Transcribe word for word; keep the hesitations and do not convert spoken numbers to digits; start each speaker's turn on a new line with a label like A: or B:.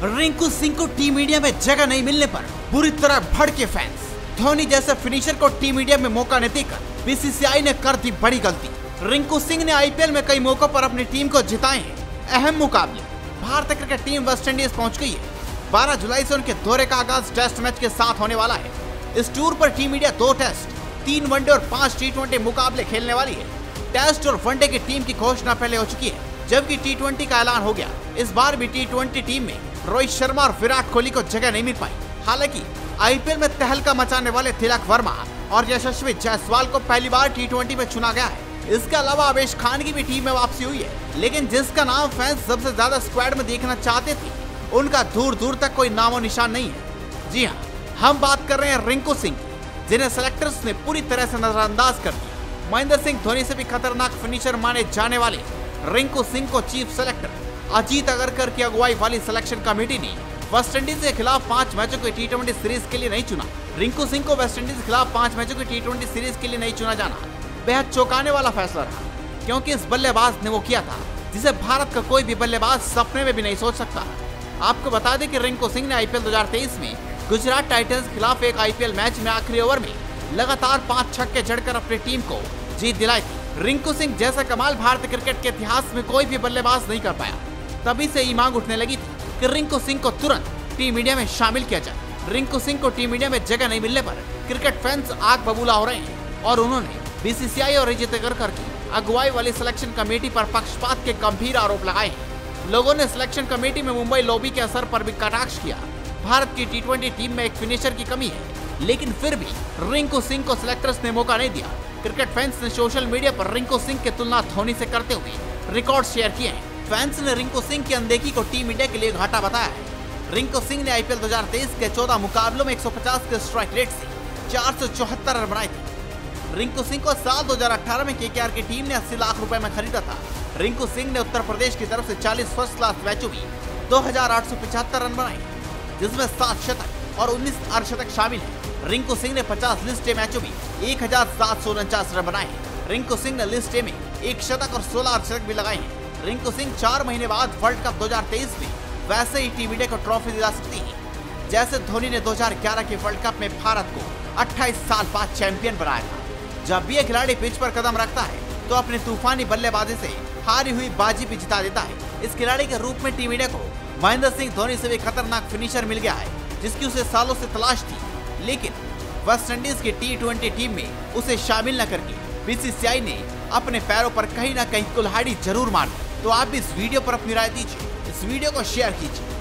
A: रिंकू सिंह को team India में जगह नहीं मिलने पर बुरी तरह भड़के फैंस। धोनी जैसे फिनिशर को टीम इंडिया में मौका न देकर बीसीसीआई ने कर दी बड़ी गलती। रिंकू सिंह ने आईपीएल में कई मौकों पर अपनी टीम को जिताए हैं। अहम मुकाबले भारतीय क्रिकेट टीम वेस्टइंडीज पहुंच गई है। बारह जुलाई से उनके दौरे का आगाज टेस्ट मैच के साथ होने वाला है। इस टूर पर टीम इंडिया दो टेस्ट, तीन वनडे और पांच टी ट्वेंटी मुकाबले खेलने वाली है। टेस्ट और वनडे की टीम की घोषणा पहले हो चुकी है, जबकि टी ट्वेंटी का ऐलान हो गया। इस बार भी टी ट्वेंटी टीम में रोहित शर्मा और विराट कोहली को जगह नहीं मिल पाई। हालांकि आईपीएल में तहलका मचाने वाले तिलक वर्मा और यशस्वी जायसवाल को पहली बार टी ट्वेंटी में चुना गया है। इसके अलावा आवेश खान की भी टीम में वापसी हुई है, लेकिन जिसका नाम फैंस सबसे ज्यादा स्क्वाड में देखना चाहते थे, उनका दूर दूर तक कोई नामो निशान नहीं है। जी हाँ, हम बात कर रहे हैं रिंकू सिंह की, जिन्हें सेलेक्टर्स ने पूरी तरह से नजरअंदाज कर दिया। महेंद्र सिंह धोनी से भी खतरनाक फिनिशर माने जाने वाले रिंकू सिंह को चीफ सेलेक्टर अजीत अगरकर की अगुवाई वाली सिलेक्शन कमेटी ने वेस्टइंडीज के खिलाफ पांच मैचों की टी ट्वेंटी सीरीज के लिए नहीं चुना। रिंकू सिंह को वेस्टइंडीज के खिलाफ पांच मैचों की टी ट्वेंटी सीरीज के लिए नहीं चुना जाना बेहद चौंकाने वाला फैसला रहा, क्योंकि इस बल्लेबाज ने वो किया था जिसे भारत का कोई भी बल्लेबाज सपने में भी नहीं सोच सकता। आपको बता दें कि रिंकू सिंह ने आईपीएल दो हज़ार तेईस में गुजरात टाइटंस के खिलाफ एक आईपीएल मैच में आखिरी ओवर में लगातार पांच छक्के जड़कर अपनी टीम को जीत दिलाई थी। रिंकू सिंह जैसा कमाल भारतीय क्रिकेट के इतिहास में कोई भी बल्लेबाज नहीं कर पाया। तभी से ये मांग उठने लगी थी कि रिंकू सिंह को तुरंत टीम इंडिया में शामिल किया जाए। रिंकू सिंह को टीम इंडिया में जगह नहीं मिलने पर क्रिकेट फैंस आग बबूला हो रहे हैं और उन्होंने बीसीसीआई और अजीत अगरकर की अगुवाई वाली सिलेक्शन कमेटी पर पक्षपात के गंभीर आरोप लगाए हैं। लोगों ने सिलेक्शन कमेटी में मुंबई लॉबी के असर पर भी कटाक्ष किया। भारत की टी ट्वेंटी टीम में एक फिनिशर की कमी है, लेकिन फिर भी रिंकू सिंह को सिलेक्टर्स ने मौका नहीं दिया। क्रिकेट फैंस ने सोशल मीडिया पर रिंकू सिंह की तुलना धोनी से करते हुए रिकॉर्ड शेयर किए हैं। फैंस ने रिंकू सिंह की अनदेखी को टीम इंडिया के लिए घाटा बताया है। रिंकू सिंह ने आईपीएल दो हज़ार तेईस के चौदह मुकाबलों में एक सौ पचास के स्ट्राइक रेट से चार सौ चौहत्तर रन बनाए थे। रिंकू सिंह को साल दो हज़ार अठारह में केकेआर की टीम ने अस्सी लाख रुपए में खरीदा था। रिंकू सिंह ने उत्तर प्रदेश की तरफ से चालीस फर्स्ट क्लास मैचों में दो हजार आठ सौ पचहत्तर रन बनाए, जिसमें सात शतक और उन्नीस अर्धशतक शामिल है। रिंकू सिंह ने पचास लिस्ट ए मैचों में एक हजार सात सौ उनचास रन बनाए हैं। रिंकू सिंह ने लिस्ट ए में एक शतक और सोलह अर्धशतक भी लगाए हैं। रिंकू सिंह चार महीने बाद वर्ल्ड कप दो हज़ार तेईस में वैसे ही टीम इंडिया को ट्रॉफी दिला सकती है, जैसे धोनी ने दो हज़ार ग्यारह के वर्ल्ड कप में भारत को अट्ठाईस साल बाद चैंपियन बनाया था। जब भी ये खिलाड़ी पिच पर कदम रखता है तो अपने तूफानी बल्लेबाजी से हारी हुई बाजी भी जिता देता है। इस खिलाड़ी के रूप में टीम इंडिया को महेंद्र सिंह धोनी से भी खतरनाक फिनिशर मिल गया है, जिसकी उसे सालों से तलाश थी, लेकिन वेस्टइंडीज की टी ट्वेंटी टीम में उसे शामिल न करके बीसीसीआई ने अपने पैरों पर कहीं ना कहीं कुल्हाड़ी जरूर मार दी। तो आप भी इस वीडियो पर अपनी राय दीजिए, इस वीडियो को शेयर कीजिए।